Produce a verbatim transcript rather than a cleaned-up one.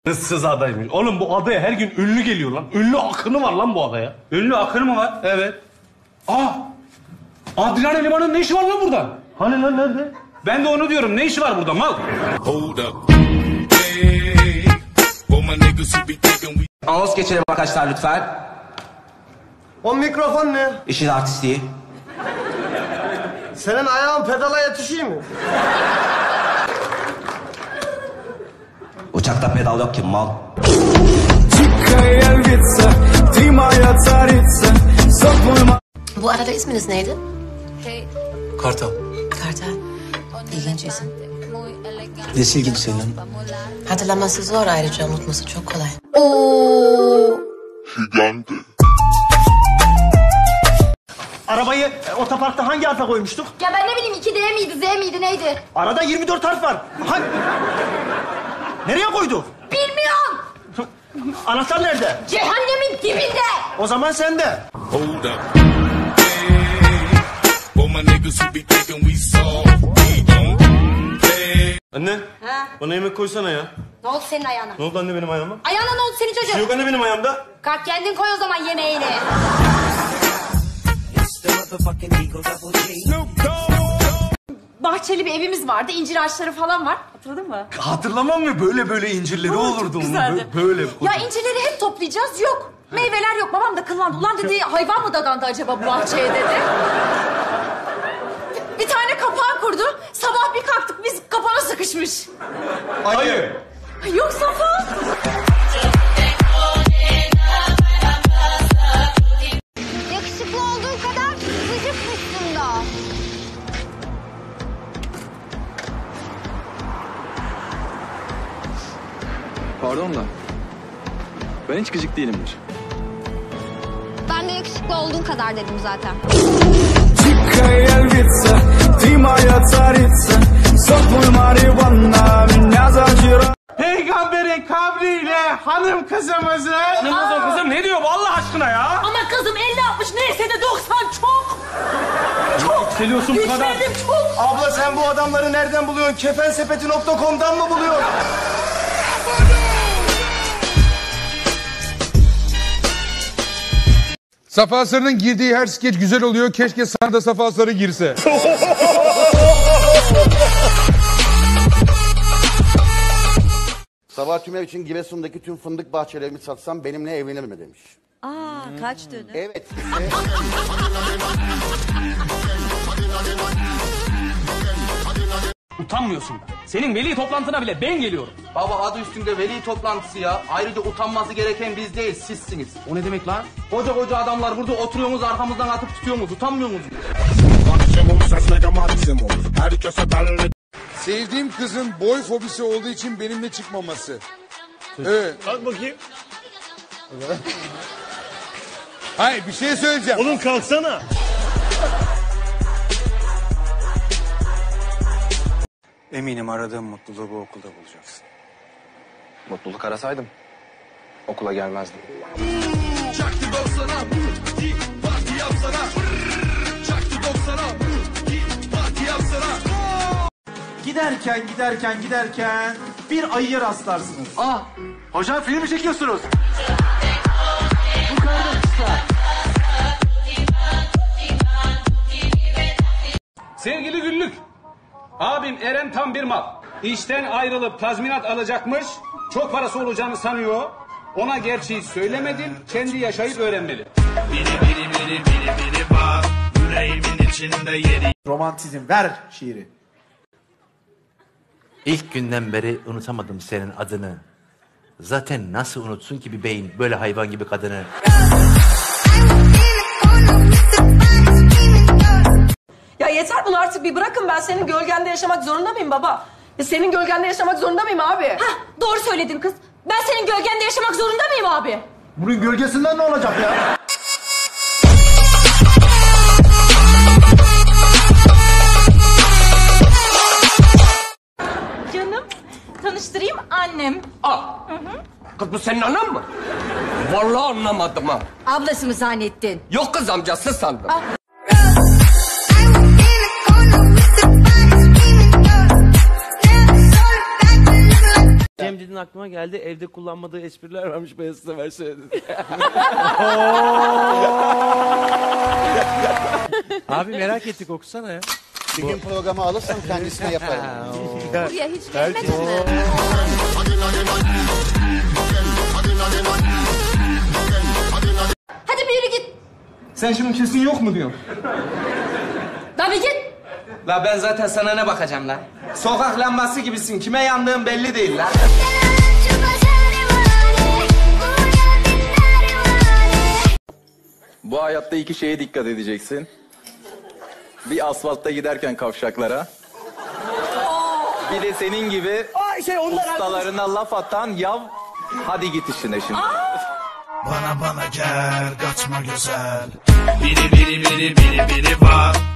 Issız adaymış. Oğlum bu adaya her gün ünlü geliyor lan. Ünlü akını var lan bu adaya. Ünlü akını mı var? Evet. Aa! Adrian Eleman'ın ne işi var lan burada? Hani lan nerede? Ben de onu diyorum. Ne işi var burada mal? Hold up. Hey, for my niggas who be thinking we... Anons geçelim arkadaşlar lütfen. O mikrofon ne? İşin artistliği. Senin ayağın pedala yetişiyor mu? Uçakta pedal yok ki mal. Bu arada isminiz neydi? Kartal. Kartal. İlginç isim. Nesi ilginç senin? Hatırlaması zor, ayrıca unutması çok kolay. Gigante. Arabayı e, otoparkta hangi harfe koymuştuk? Ya ben ne bileyim iki D miydi, Z miydi, neydi? Arada yirmi dört harf var. Hangi... Nereye koyduk? Bilmiyorum. Anahtar nerede? Cehennemin dibinde. O zaman sende. Hold up. Hey, for my niggas who be thinking we soft, we don't play. Anne. Ha? Bana yemek koysana ya. Ne oldu senin ayağına? Ne oldu anne benim ayağıma? Ayağına ne oldu senin çocuğun? Yok anne benim ayağımda. Kalk kendin koy o zaman yemeğini. Bahçeli bir evimiz vardı, incir ağaçları falan var. Hatırladın mı? Hatırlamam mı? Böyle böyle incirleri Aa, olurdu. çok güzeldi. Böyle. Ya incirleri hep toplayacağız, yok. Meyveler yok, babam da kıllandı. Ulan dedi, hayvan mı dadandı acaba bu bahçeye dedi. Bir tane kapağı kurdu. Sabah bir kalktık, biz kapana sıkışmış. Hayır. Yok Safa. Yakışıklı olduğu kadar gıcıkmışsın da. Pardon da. Ben hiç gıcık değilimdir. Ben de yakışıklı olduğun kadar dedim zaten. Peygamberin kabriyle hanım kızımızı... Hanım kızım, kızım ne diyor bu Allah aşkına ya? Ama kızım elli altmış neyse de doksan çok. Çok. Yükseliyorsun bu kadar. Yükseldim çok. Abla sen bu adamları nereden buluyorsun? Kefensepeti nokta com'dan mı buluyorsun? Safa Sarı'nın girdiği her skeç güzel oluyor. Keşke sana da Safa Sarı girse. Sabah Tümer için Giresun'daki tüm fındık bahçelerimi satsam benimle evlenir mi demiş. Aa, kaç dönüm? Evet. Utanmıyorsun. Senin veli toplantına bile ben geliyorum. Baba adı üstünde veli toplantısı ya. Ayrıca utanması gereken biz değil sizsiniz. O ne demek lan? Koca koca adamlar burada oturuyorsunuz arkamızdan atıp tutuyorsunuz. Utanmıyor musunuz? Sevdiğim kızın boy fobisi olduğu için benimle çıkmaması. Evet. Kalk bakayım. Hayır bir şey söyleyeceğim. Oğlum kalksana. Eminim aradığım mutluluğu bu okulda bulacaksın. Mutluluk arasaydım okula gelmezdim. Giderken giderken giderken bir ayıya rastlarsınız. Ah! Hocam film mi çekiyorsunuz? Sevgili Güllük. Abim Eren tam bir mal. İşten ayrılıp tazminat alacakmış. Çok parası olacağını sanıyor. Ona gerçeği söylemedim. Kendi yaşayıp öğrenmeli. Biri biri biri biri biri bak. Yüreğimin içinde yeri. Romantizm ver şiiri. İlk günden beri unutamadım senin adını. Zaten nasıl unutsun ki bir beyin böyle hayvan gibi kadını? Ya yeter bunu artık bir bırakın, ben senin gölgende yaşamak zorunda mıyım baba? Ya senin gölgende yaşamak zorunda mıyım abi? Hah, doğru söyledin kız. Ben senin gölgende yaşamak zorunda mıyım abi? Bunun gölgesinden ne olacak ya? Canım, tanıştırayım annem. Aa! Kız bu senin anan mı? Vallahi anlamadım ha. Ablası mı zannettin? Yok kız amcası sandım. Cem Benim dediğin aklıma geldi. Evde kullanmadığı espriler varmış. Ben size ver söyledim. Abi merak ettik, okusana ya. Bir gün programı alırsam kendisine yaparım. Buraya hiç gelmedin mi? Hadi bir yürü git. Sen şimdi kesin yok mu diyorsun? Lan bir git. La ben zaten sana ne bakacağım lan? Sokak lambası gibisin. Kime yandığın belli değil lan. Bu hayatta iki şeye dikkat edeceksin. Bir asfaltta giderken kavşaklara. Bir de senin gibi Ay şey onlar ustalarına laf atan yav. Hadi git işine şimdi. Bana bana gel kaçma güzel. Biri biri biri biri biri var.